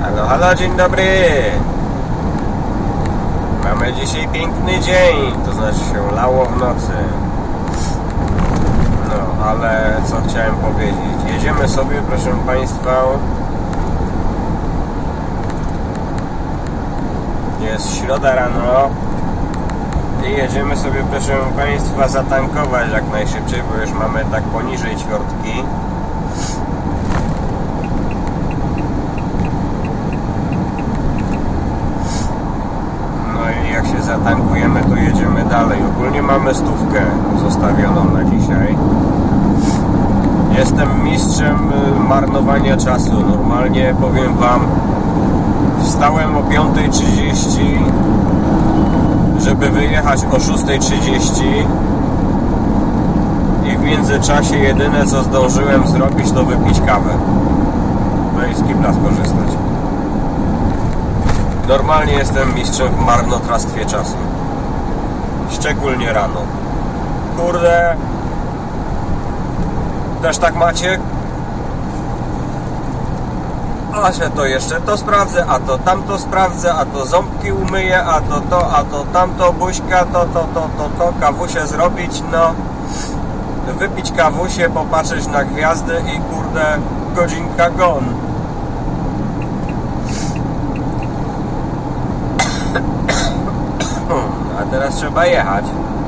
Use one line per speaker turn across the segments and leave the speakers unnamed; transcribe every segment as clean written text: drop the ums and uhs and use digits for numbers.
Halo, halo, dzień dobry. Mamy dzisiaj piękny dzień, to znaczy się lało w nocy. No, ale co chciałem powiedzieć? Jedziemy sobie, proszę Państwa. Jest środa rano i jedziemy sobie, proszę Państwa, zatankować jak najszybciej, bo już mamy tak poniżej ćwiartki. Jak się zatankujemy, to jedziemy dalej. Ogólnie mamy 100 zostawioną na dzisiaj. Jestem mistrzem marnowania czasu. Normalnie powiem Wam, wstałem o 5:30, żeby wyjechać o 6:30 i w międzyczasie jedyne co zdążyłem zrobić, to wypić kawę. No i z kibla skorzystać. Normalnie jestem mistrzem w marnotrawstwie czasu. Szczególnie rano. Kurde. Też tak macie? A że to jeszcze to sprawdzę, a to tamto sprawdzę, a to ząbki umyję, a to tamto, buźka, to, kawusie zrobić, no. Wypić kawusie, popatrzeć na gwiazdy i kurde, godzinka gone. A teraz trzeba jechać.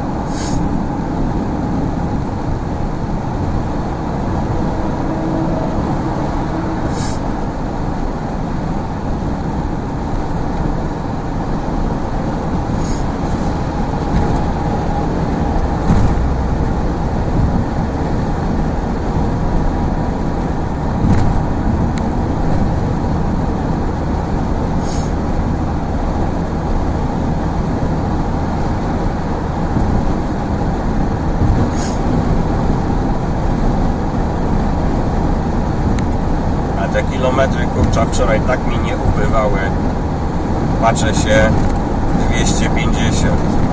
Te kilometry, kurczę, wczoraj tak mi nie ubywały. Patrzę się, 250.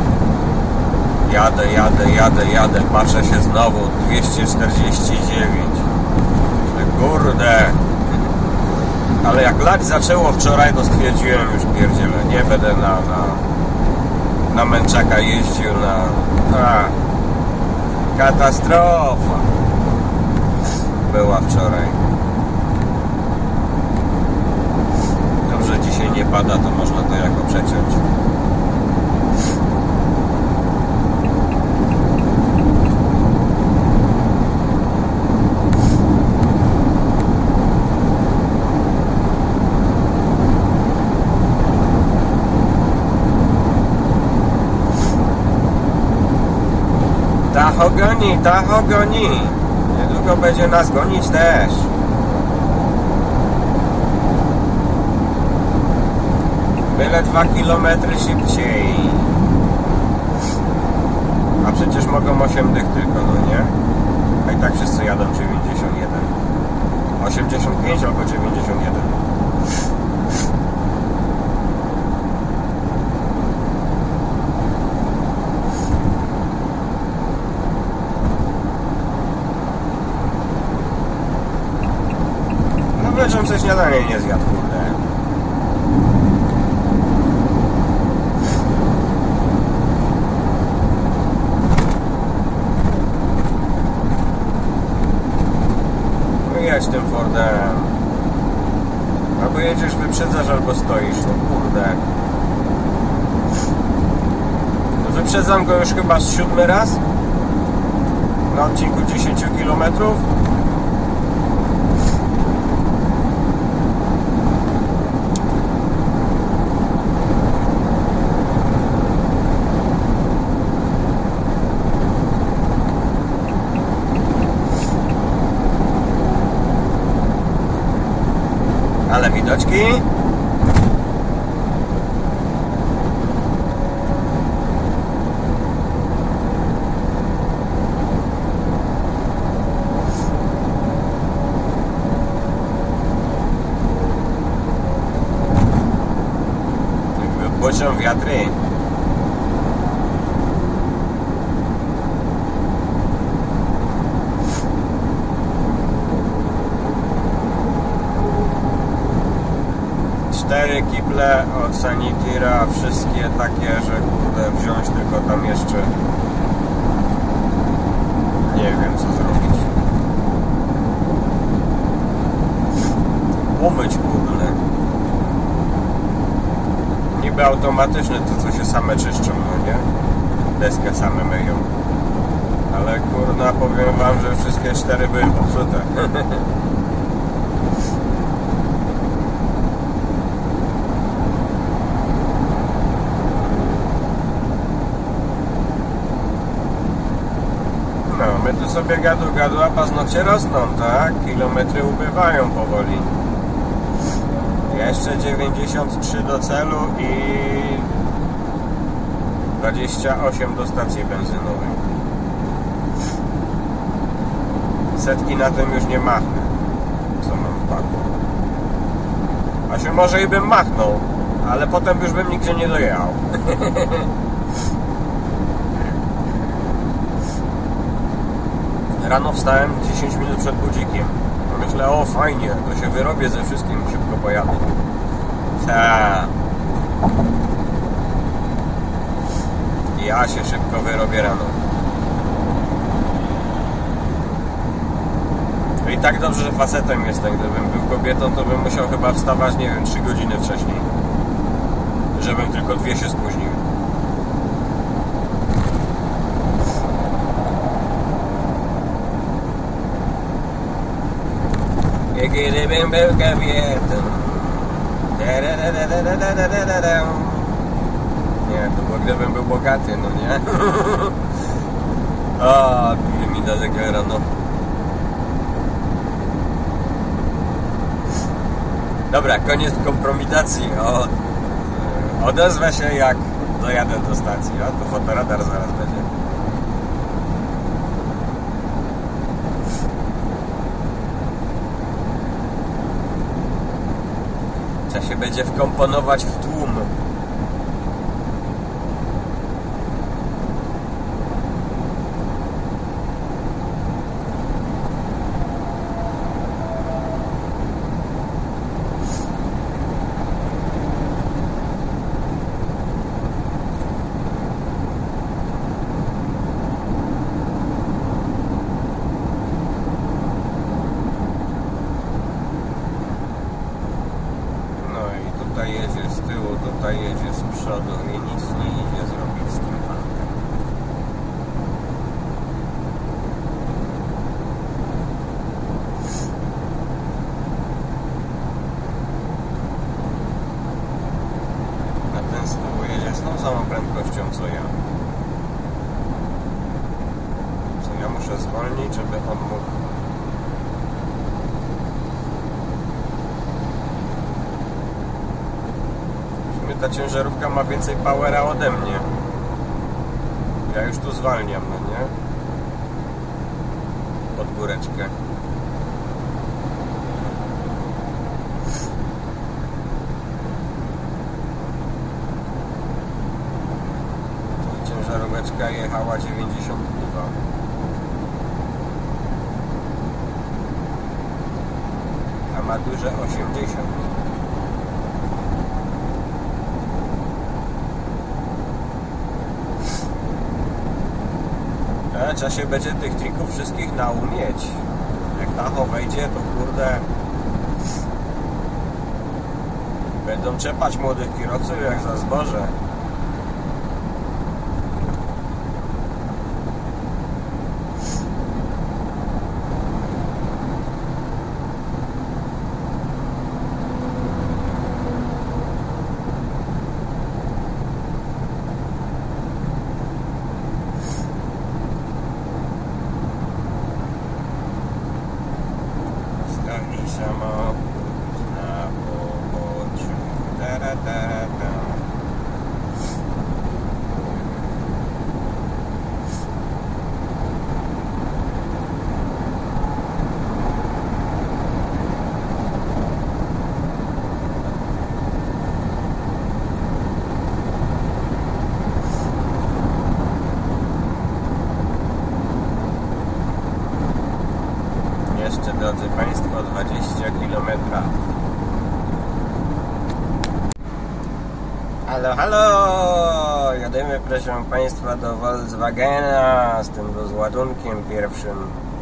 Jadę. Patrzę się znowu, 249. Kurde. Ale jak lać zaczęło wczoraj, to stwierdziłem już pierdzielę. Nie będę na męczaka jeździł, katastrofa była wczoraj. Że dzisiaj nie pada, to można to jako przeciąć. Tacho goni. Niedługo będzie nas gonić też. Byle 2 km szybciej. A przecież mogą 8 dych tylko, no nie? A i tak wszyscy jadą 91. 85 albo 91. No wieczorem sobie śniadanie nie zjadł, kurde. Jedź tym Fordem. Albo jedziesz, wyprzedzasz, albo stoisz. No kurde. Wyprzedzam go już chyba z 7 raz na odcinku 10 km. Ale widoczki. Buczą wiatry. 4 kible od Sanitira, wszystkie takie, że kurde wziąć, tylko tam jeszcze nie wiem co zrobić. Umyć kurde. Niby automatyczne to, co się same czyszczą, no nie? Deskę same myją. Ale kurna, powiem wam, że wszystkie 4 były popsute. No, my tu sobie gadu, a paznokcie rosną, tak? Kilometry ubywają powoli. Jeszcze 93 do celu i 28 do stacji benzynowej. Setki na tym już nie machnę, co mam w baku. A się może i bym machnął, ale potem już bym nigdzie nie dojechał. Rano wstałem 10 minut przed budzikiem. Myślę, o fajnie, to się wyrobię ze wszystkim, szybko pojadę. Ja się szybko wyrobię rano. I tak dobrze, że facetem jestem. Gdybym był kobietą, to bym musiał chyba wstawać, nie wiem, 3 godziny wcześniej. Żebym tylko 2 się spóźnił. Gdybym był kobietą. Nie, to było gdybym był bogaty, no nie? O, pije mi daleko rano. Dobra, koniec kompromitacji. Odezwę się, jak dojadę do stacji. O, to fotoradar zaraz będzie. Trzeba się będzie wkomponować w tłum. Tutaj jedzie z tyłu, tutaj jedzie z przodu i nic nie idzie zrobić z tym fantem. A ten z tyłu jedzie z tą samą prędkością co ja. Co ja muszę zwolnić, żeby on mógł. Ta ciężarówka ma więcej powera ode mnie. Ja już tu zwalniam, no nie? Pod góreczkę. Ciężaróweczka jechała 92. A ma duże 80. Trzeba się będzie tych trików wszystkich naumieć. Jak Tacho wejdzie, to kurde będą czepać młodych kierowców jak za zboże. Samochód na poboczu. Jeszcze, drodzy Państwo, 20 km. Halo, halo! Jadymy, proszę Państwa, do Volkswagena z tym rozładunkiem pierwszym.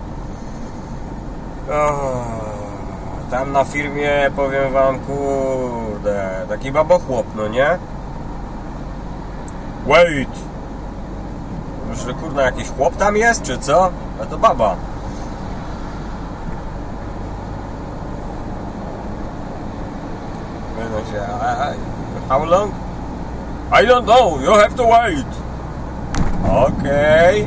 Tam na firmie, powiem Wam, kurde, taki babochłop, no nie? Wait! Że kurde, jakiś chłop tam jest, czy co? A to baba. How long? I don't know, you have to wait. Okay.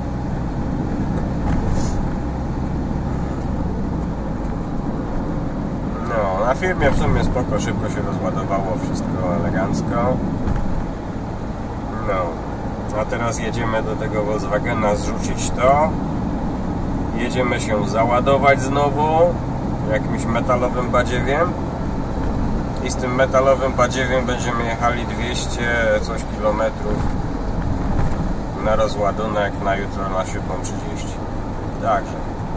No, na firmie w sumie spoko, szybko się rozładowało, wszystko elegancko. No, a teraz jedziemy do tego Volkswagena zrzucić to. Jedziemy się załadować znowu jakimś metalowym badziewiem. I z tym metalowym badziewiem będziemy jechali 200 coś kilometrów na rozładunek na jutro na 7:30. Także.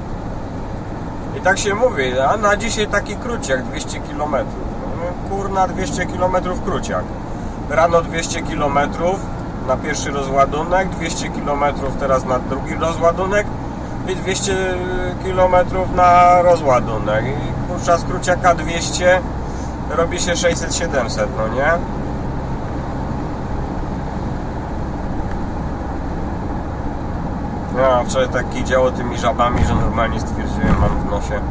I tak się mówi, a na dzisiaj taki króciak 200 km. No, kurna, 200 km króciak. Rano 200 km na pierwszy rozładunek, 200 km teraz na drugi rozładunek i 200 km na rozładunek. I kurczę, z króciaka 200 robi się 600-700, no nie? No, wczoraj tak działo tymi żabami, że normalnie stwierdziłem, mam w nosie.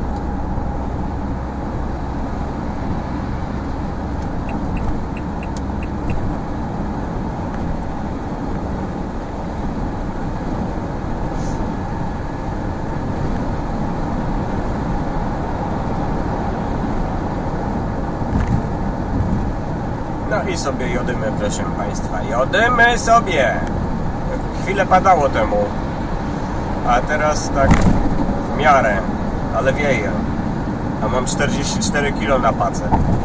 No i sobie jodymy, proszę Państwa, jodymy sobie! Chwilę padało temu, a teraz tak w miarę, ale wieje. A mam 44 kg na pace.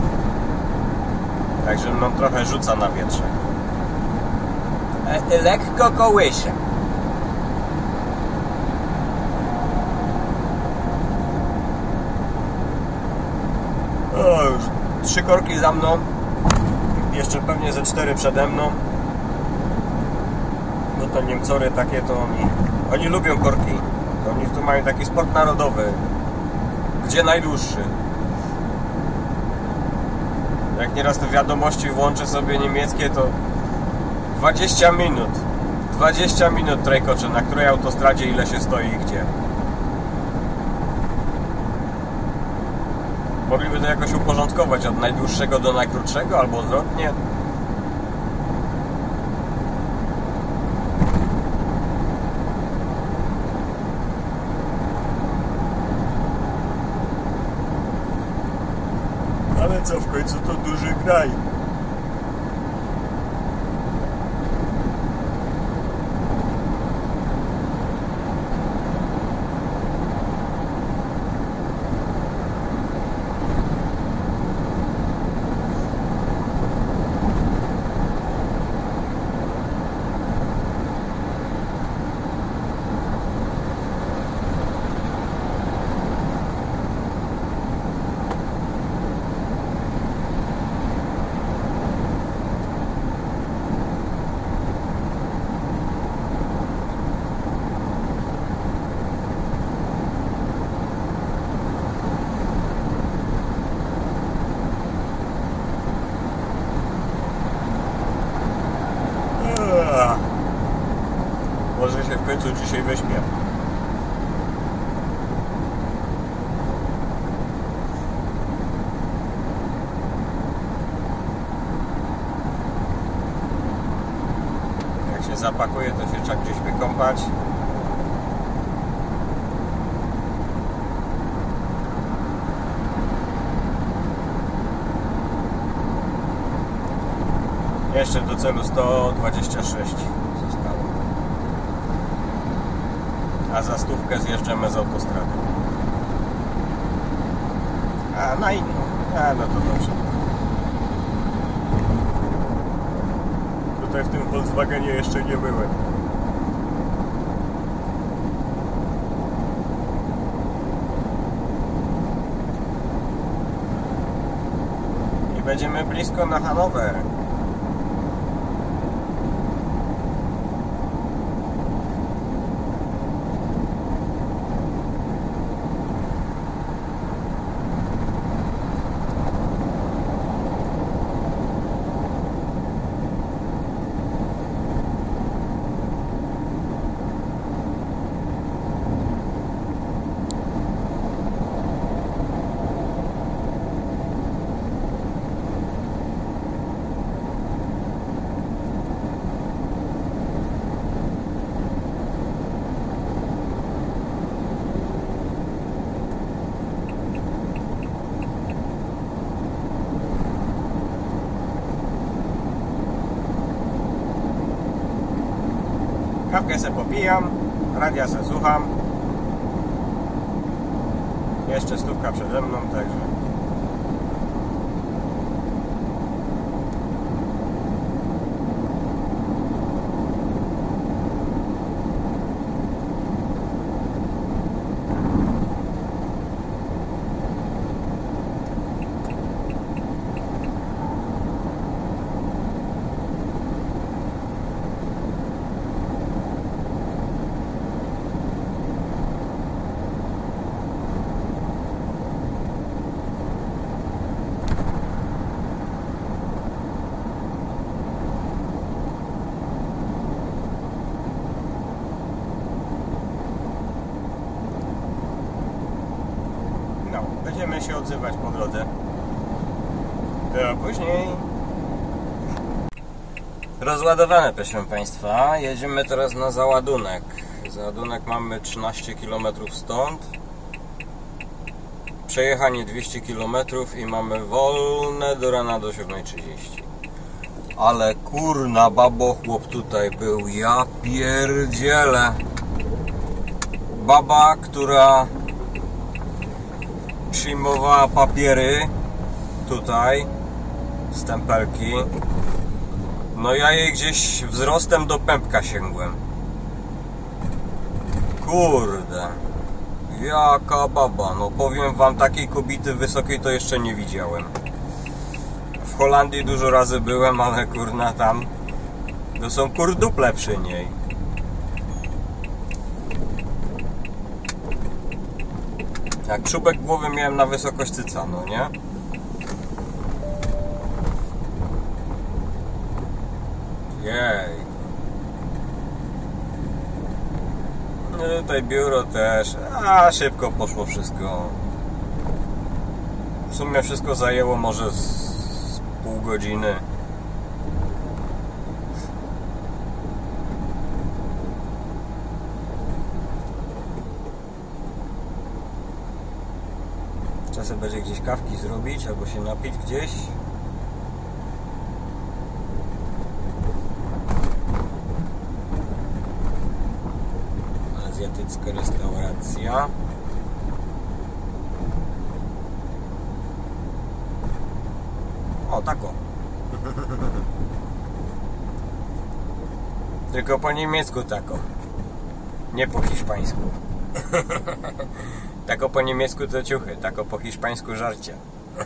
Także mną trochę rzuca na wietrze. Lekko kołysze. O, już 3 korki za mną. Jeszcze pewnie ze 4 przede mną. No to Niemcory takie to oni lubią korki. Oni tu mają taki sport narodowy. Gdzie najdłuższy. Jak nieraz te wiadomości włączę sobie niemieckie, to 20 minut. 20 minut trajkocze, na której autostradzie ile się stoi i gdzie. Mogliby to jakoś uporządkować od najdłuższego do najkrótszego, albo odwrotnie. Ale co, w końcu to duży kraj. Może się w końcu dzisiaj wyśpię. Jak się zapakuje, to się trzeba gdzieś wykąpać. Jeszcze do celu 126 zostało. A za 100 zjeżdżamy z autostrady. A na inną. A no to dobrze. Tutaj w tym Volkswagenie jeszcze nie byłem. I będziemy blisko na Hanower. Kawkę se popijam, radia se słucham. Jeszcze stówka przede mną, także... Będziemy się odzywać po drodze. Do później. Rozładowane, proszę Państwa. Jedziemy teraz na załadunek. Załadunek mamy 13 km stąd. Przejechanie 200 km i mamy wolne do rana do 7:30. Ale kurna babochłop tutaj był. Ja pierdzielę. Baba, która przyjmowała papiery tutaj, stempelki. No ja jej gdzieś wzrostem do pępka sięgłem. Kurde, jaka baba. No powiem wam, takiej kobiety wysokiej to jeszcze nie widziałem. W Holandii dużo razy byłem, ale kurna tam to są kurduple przy niej. Jak czubek głowy miałem na wysokość cyca, no nie? Jej. No tutaj biuro też. A szybko poszło wszystko. W sumie wszystko zajęło może z pół godziny. Czasem będzie gdzieś kawki zrobić albo się napić gdzieś. Azjatycka restauracja. O, tako. Tylko po niemiecku tako. Nie po hiszpańsku. Tako po niemiecku to ciuchy, tako po hiszpańsku żarcie.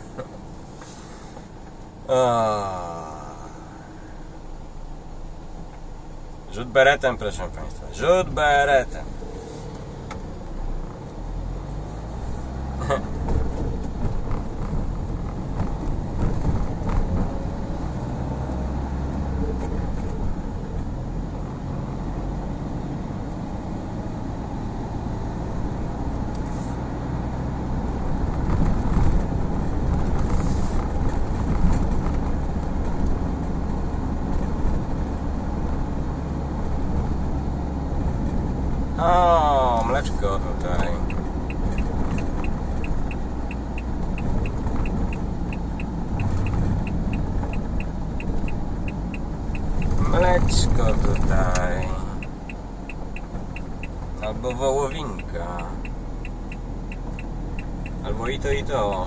Rzut beretem, proszę Państwa. Rzut beretem. O, mleczko tutaj. Mleczko tutaj. Albo wołowinka. Albo i to, i to.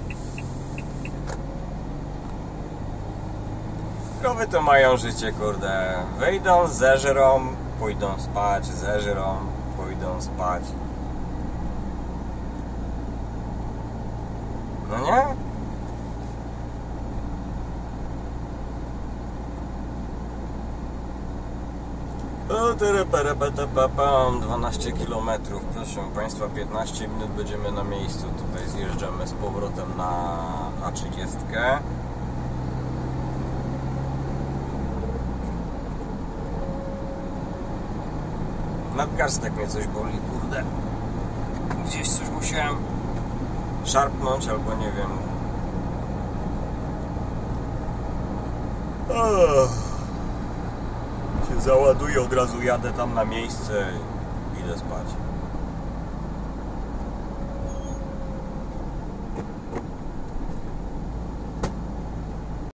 Krowy to mają życie, kurde. Wyjdą, zeżrą, pójdą spać, zeżrą, pójdą spać. No nie? O, 12 km, proszę Państwa, 15 minut będziemy na miejscu. Tutaj zjeżdżamy z powrotem na A30. Nadgarstek mnie coś boli, kurde. Gdzieś coś musiałem szarpnąć, albo nie wiem. Się załaduję, od razu jadę tam na miejsce i idę spać.